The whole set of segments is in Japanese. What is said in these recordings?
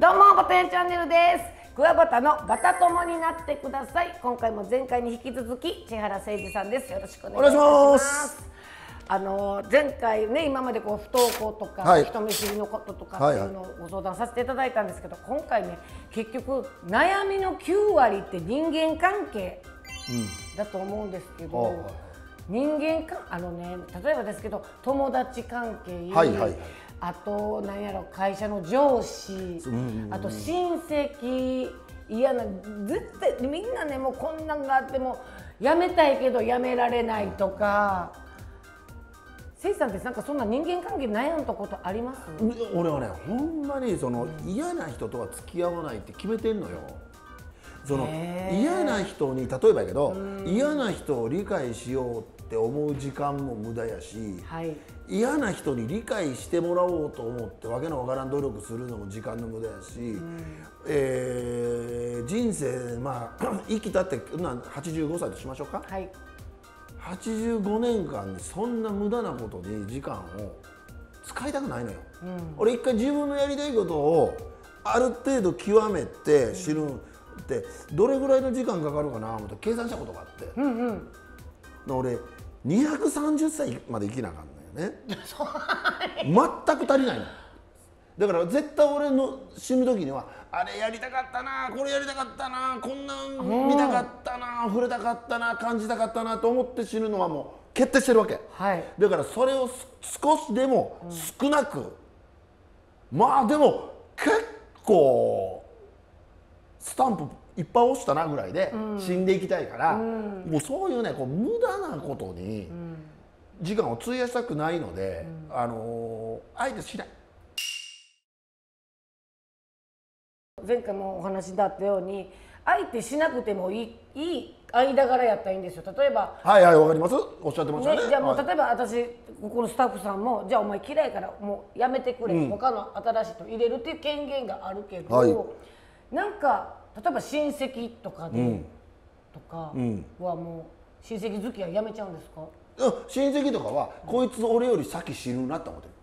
どうもバタヤチャンネルです。クワバタのバタ友になってください。今回も前回に引き続き千原誠二さんです。よろしくお願いします。前回ね、今までこう不登校とか、人見知りのこととかっていうのをご相談させていただいたんですけど、今回ね、結局悩みの9割って人間関係だと思うんですけど、人間例えばですけど友達関係、あと何やろ会社の上司、あと親戚、嫌な絶対みんなね、もうこんなんがあっても辞めたいけど辞められないとか。せいさんってなんかそんな人間関係悩んだことあります？ 俺はね、ほんまにその嫌な人とは付き合わないって決めてんのよ。その嫌な人に、例えばやけど、嫌な人を理解しようって思う時間も無駄やし、嫌な人に理解してもらおうと思ってわけのわからん努力するのも時間の無駄やし、人生生きたって85歳としましょうか。85年間にそんな無駄なことに時間を使いたくないのよ。俺一回自分のやりたいことをある程度極めて知るってどれぐらいの時間かかるかなと計算したことがあって、俺230歳まで生きなあかんのよね。全く足りないの。だから絶対俺の死ぬ時にはあれやりたかったな、これやりたかったな、こんなん見たかったな、触れたかったな、感じたかったなと思って死ぬのはもう決定してるわけ、だからそれを少しでも少なく、でも結構スタンプいっぱい押したなぐらいで死んでいきたいから、もうそういうね、こう無駄なことに時間を費やしたくないので、あえてしない。 前回もお話だったように相手しなくてもいい間柄やったらいいんですよ。例えばわかります、おっしゃってましたね。 じゃあもう例えば私ここのスタッフさんもじゃあお前嫌いからもうやめてくれ、他の新しい人入れるっていう権限があるけど、なんか例えば親戚とかで、とかはもう親戚付き合いやめちゃうんですか？ 親戚とかはこいつ俺より先死ぬなって思ってる。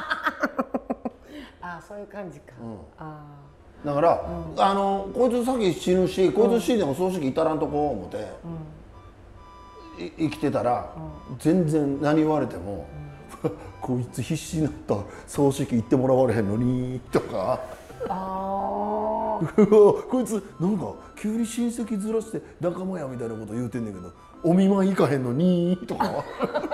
そういう感じか。 だから、こいつ先死ぬし、こいつ死んでも葬式至らんとこ思って、生きてたら、全然何言われても、こいつ必死になった葬式行ってもらわれへんのにとか、こいつなんか急に親戚ずらして仲間やみたいなこと言うてんねんけど、お見舞い行かへんのにとか。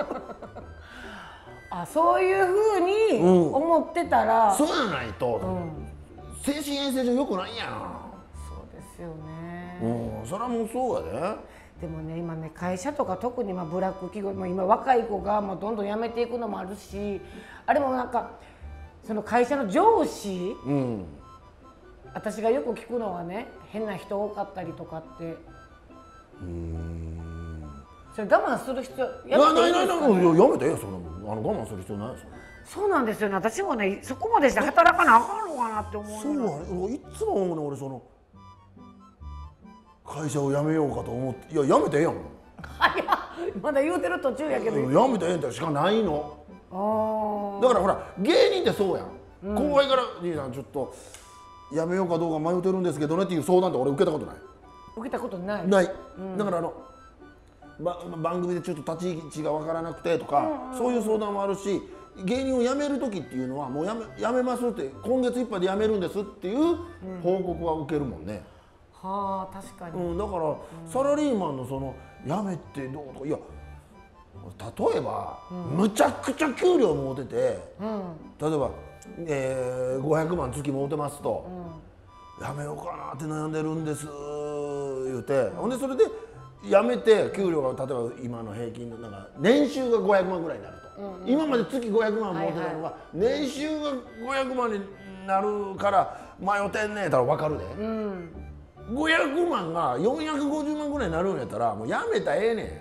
そういうふうに思ってたら、 そうやないと。精神衛生上良くないやん。 そうですよね。 それはもうそうやで。 でもね、今ね、会社とか特にブラック企業、今若い子がどんどん辞めていくのもあるし、あれもなんかその会社の上司、私がよく聞くのはね、変な人多かったりとかって、それ我慢する必要やめていいですかね？やめてよ、そんなもん。我慢する必要ないですよ。 そうなんですよね。私もね、そこまでして働かなあかんのかなって思う。 そう、いつも思うね、俺その会社を辞めようかと思って、いや辞めてええやん。 まだ言うてる途中やけど。 辞めてええんってしかないの。だからほら、芸人ってそうやん。後輩から「兄さんちょっと辞めようかどうか迷ってるんですけどね」っていう相談って俺受けたことない。 受けたことない。 ない。だから番組でちょっと立ち位置が分からなくてとか、そういう相談もあるし、芸人を辞める時っていうのはもう辞めますって、今月いっぱいで辞めるんですっていう報告は受けるもんね。 確かに。 だからサラリーマンのその辞めてどうとか、いや例えばむちゃくちゃ給料もうてて、例えば500万月もうてますと、辞めようかなって悩んでるんです言うて、ほんでそれで辞めて給料が例えば今の平均のなんか年収が500万ぐらいになると、今まで月500万持ってたのが年収が500万になるから迷ってんねんやったら分かるで、500万が450万ぐらいになるんやったらもう辞めたらええねん。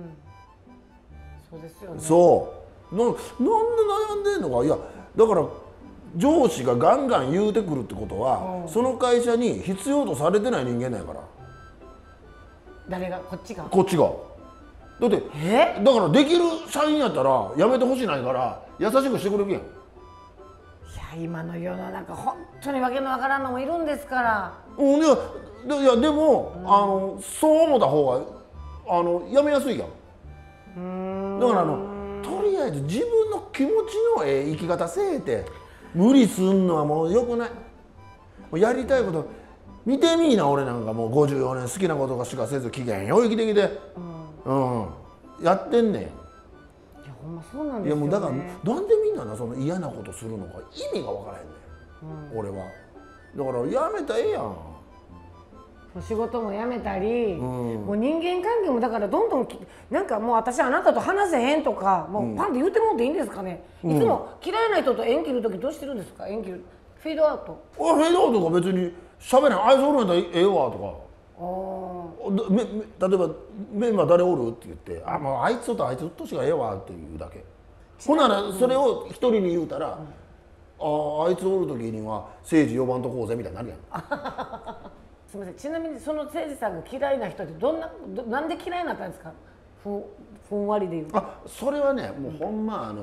そうですよね。 そうなんで悩んでんのか。いやだから上司がガンガン言うてくるってことは、その会社に必要とされてない人間なんやから。 誰が？こっちが？ こっちが。だってだからできる社員やったら辞めてほしないから優しくしてくれるやん。 いや今の世の中本当にわけのわからんのもいるんですから。 いやでも、そう思った方がやめやすいやん。だからとりあえず自分の気持ちの生き方せえて、無理すんのはもうよくない。もうやりたいこと見てみいな。俺なんかもう54年好きなことしかせず機嫌よい生きてきて、やってんねん。 いやほんまそうなんですよね。 いやもうだからなんでみんなその嫌なことするのか意味が分からへんねん、俺は。だからやめたらええやん。 仕事も辞めたり、もう人間関係もだからどんどんなんかもう私あなたと話せへんとかもうパンって言うてもっていいんですかね。いつも嫌いな人と縁切る時どうしてるんですか。縁切るフェードアウト。 フェードアウトが別に喋らん。あいつおるんやったらええわとか。例えばメンバー誰おるって言って「あもうあいつとあいつうっとしがええわ」って言うだけ。ほんならそれを一人に言うたら「あいつおる時には誠治呼ばんとこうぜ」みたいになるやん。 すみません、ちなみにその誠治さんが嫌いな人ってなんで嫌いになったんですか。ふんわりで言うと。 それはねもうほんま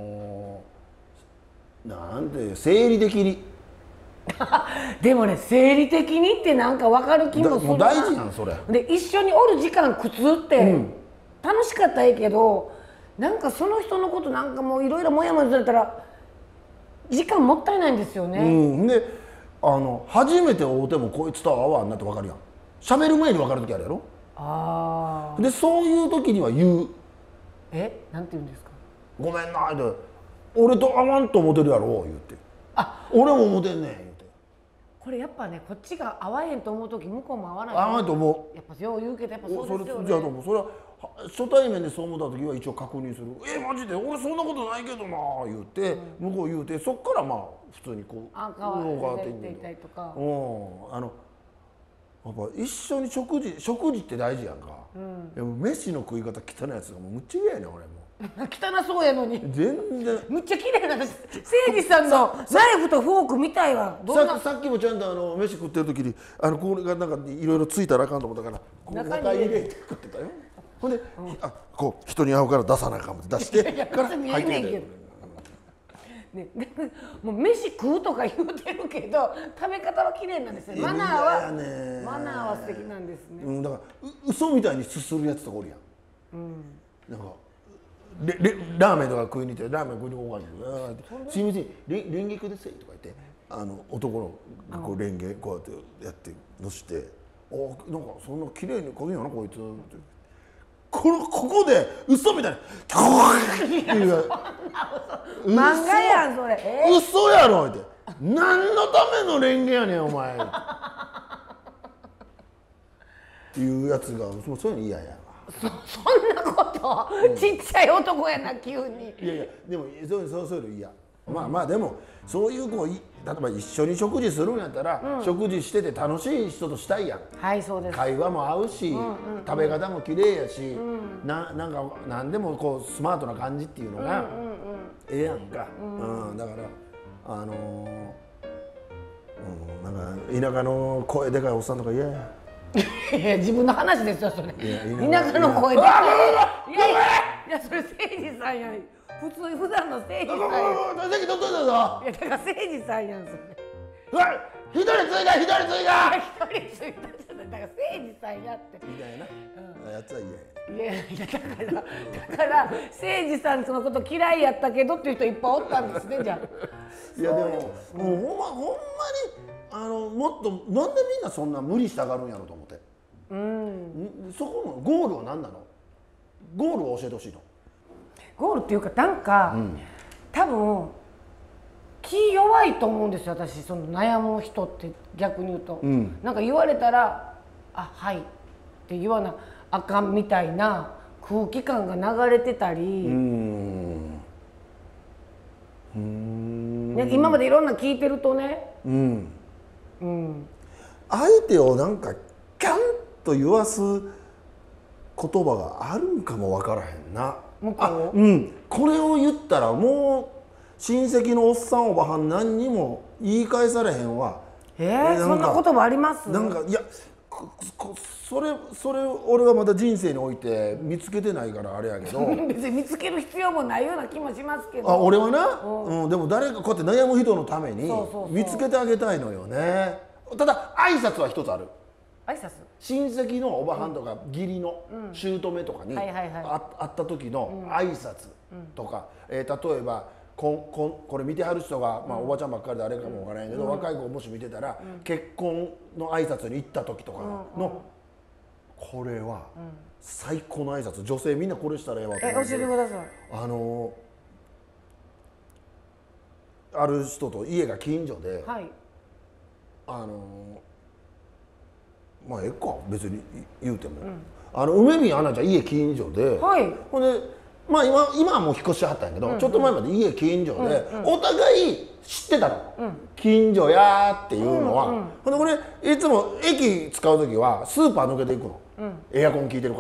なんて生理的にでもね生理的にってなんか分かる気もするな。 もう大事なんそれで一緒におる時間苦痛って、楽しかったらいいけどなんかその人のことなんかもういろいろモヤモヤされたら時間もったいないんですよね。 で初めて会うてもこいつとは合わんなって分かるやん。喋る前に分かる時あるやろ。でそういう時には言う。 なんて言うんですか。 ごめんなって俺と合わんと思ってるやろ言って。俺も思ってんねん言って。 これやっぱねこっちが合わへんと思う時向こうも合わない。 合わないと思う。やっぱよう言うけどやっぱそうですよね。 じゃあどうもそれは初対面でそう思った時は一応確認する。マジで俺そんなことないけどな言って向こう言うてそっからまあ普通にこう変わっていったりとか。 やっぱ一緒に食事って大事やんか。でも飯の食い方汚いやつがもうむっちゃ嫌やねん俺も。 汚そうやのに全然むっちゃ綺麗な誠治さんのナイフとフォークみたいわ。 さっきもちゃんと飯食ってる時にこれがなんかいろいろついたらあかんと思ったから中入れて食ってたよ。ほんでこう人に会うから出さなあかんって出してから入ってきて。 もう飯食うとか言うてるけど食べ方は綺麗なんですよ。マナーは素敵なんですね。 だから嘘みたいにすするやつとかおるやん。なんかラーメンとか食いに行ってラーメン食いに行こうかって「すいませんレンゲください」とか言って男のがこうレンゲこうやってやってのして「なんかそんな綺麗に食うんやなこいつ」ってここで嘘みたいに「 漫画やんそれ。 嘘やろ」って「何のためのレンゲやねんお前」っていうやつがそういうの嫌や。 そんなことちっちゃい男やな急に。 いやでもそういうの嫌。まあでもそういう子例えば一緒に食事するんやったら、食事してて楽しい人としたいやん。 はいそうです。 会話も合うし、食べ方も綺麗やし、なんか何でもこうスマートな感じっていうのがええやんか。だからなんか田舎の声でかいおっさんとか嫌や。 いや自分の話ですよそれ。田舎の声で。いやそれ誠治さんやん。普段の誠治さんやん。 席取っといたぞ。 いやだから誠治さんやんそれ。 一人追加一人追加。 一人追加じゃないだから誠治さんやって。 嫌やな。やつは嫌や。いやだから誠治さんそのこと嫌いやったけどっていう人いっぱいおったんですねじゃあ。 いやでももうほんまにもっとなんでみんなそんな無理したがるんやろと思って。そこのゴールは何なの？ゴールを教えてほしいの。 ゴールっていうかなんか、多分気弱いと思うんですよ私その悩む人って逆に言うと、なんか言われたら「あはい」って言わなあかんみたいな空気感が流れてたり。今までいろんな聞いてるとね、 相手をなんかキャンと言わす言葉があるんかもわからへんな。これを言ったらもう親戚のおっさんおばはん何にも言い返されへんわ。 そんな言葉あります？ なんかいやそれ俺はまだ人生において見つけてないからあれやけど別に見つける必要もないような気もしますけど。 俺はな、でも誰かこうやって悩む人のために見つけてあげたいのよね。ただ挨拶は一つある。 挨拶、 親戚のおばはんとか義理の姑とかに会った時の挨拶とか、例えばこれ見てはる人が、おばちゃんばっかりであれかもわからないけど、若い子もし見てたら、結婚の挨拶に行った時とかの、これは最高の挨拶。女性みんなこれしたらええわと思って。 教えてください。 ある人と家が近所で、まあええか別に言うても、梅宮アンナちゃん家近所で、ほんでまあ今はもう引っ越しはったんやけど、ちょっと前まで家近所で、お互い知ってたの、近所やーっていうのは。ほんでこれいつも駅使う時はスーパー抜けていくの、エアコン効いてるから、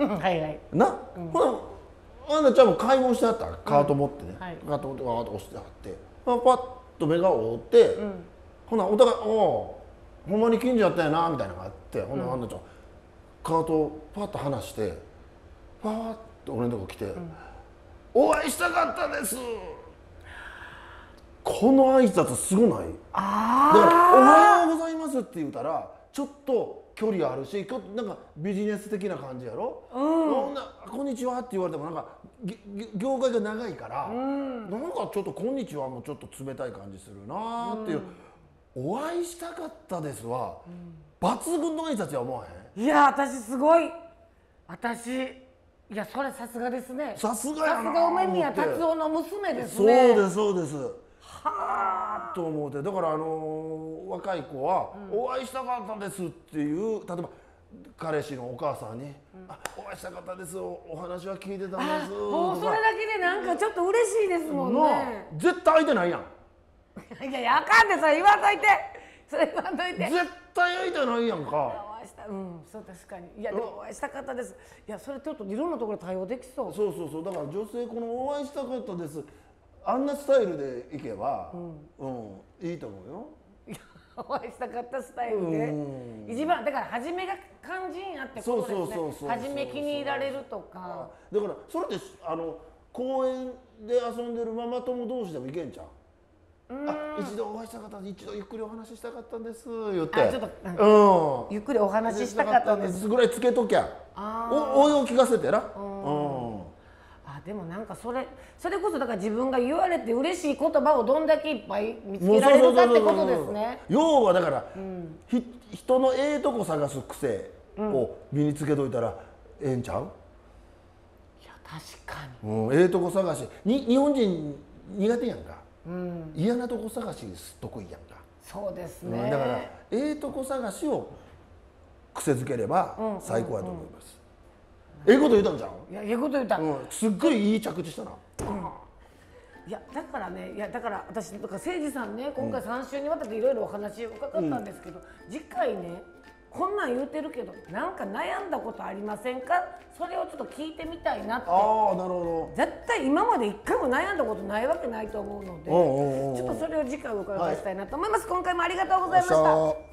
な、ほなアンナちゃんも買い物してはった、カート持ってね、カート持ってワーッと押してはって、パッと目が合って、ほなお互い「おほんまに近所やったんやな」みたいなのがあって、ほなアンナちゃんカートをパッと離してパーッと俺のとこ来て「お会いしたかったです」。この挨拶すごない？だから「おはようございます」って言うたらちょっと距離あるし、なんかビジネス的な感じやろ。こんにちはって言われてもなんか業界が長いから、なんかちょっと「こんにちは」もちょっと冷たい感じするなっていう。お会いしたかったですは、抜群の挨拶や思わへん？ いや私すごい、いやそれさすがですね。 さすがやな。 さすが梅宮達夫の娘ですね。 そうです。はあと思って、だから若い子は「お会いしたかったです」っていう、例えば彼氏のお母さんに「お会いしたかったです、お話は聞いてたんです」 もうそれだけでなんかちょっと嬉しいですもんね。 絶対相手ないやん。 いやあかんで、それ言わんといて、それ言わんといて。 絶対相手ないやんか。 お会いした、そう確かに。いやでもお会いしたかったです。いやそれちょっといろんなところ対応できそう。 そうだから女性この「お会いしたかったです」あんなスタイルでいけば、いいと思うよ。 お会いしたかったスタイルで、一番だから初めが肝心やってことですね。初め気に入られるとか。 だからそれって公園で遊んでるママ友同士でもいけんじゃん。一度お会いしたかったんです、一度ゆっくりお話ししたかったんです言って、 ちょっとゆっくりお話ししたかったんですぐらいつけときゃ、応用聞かせてな。 でもなんかそれこそだから自分が言われて嬉しい言葉をどんだけいっぱい見つけられるかってことですね。 要はだから人のええとこ探す癖を身につけといたらええんちゃう？ いや確かに。 ええとこ探し日本人苦手やんか。嫌なとこ探し得意やんか。 そうですね。 だからええとこ探しを癖づければ最高やと思います。ええこと言うたんじゃん。 いやええこと言うた。 すっごいいい着地したな。 いやだからね、だから私とか誠司さんね、今回3週にわたっていろいろお話伺ったんですけど、次回ねこんなん言うてるけどなんか悩んだことありませんか？それをちょっと聞いてみたいなって。 なるほど。 絶対今まで一回も悩んだことないわけないと思うので、ちょっとそれを次回お伺いしたいなと思います。今回もありがとうございました。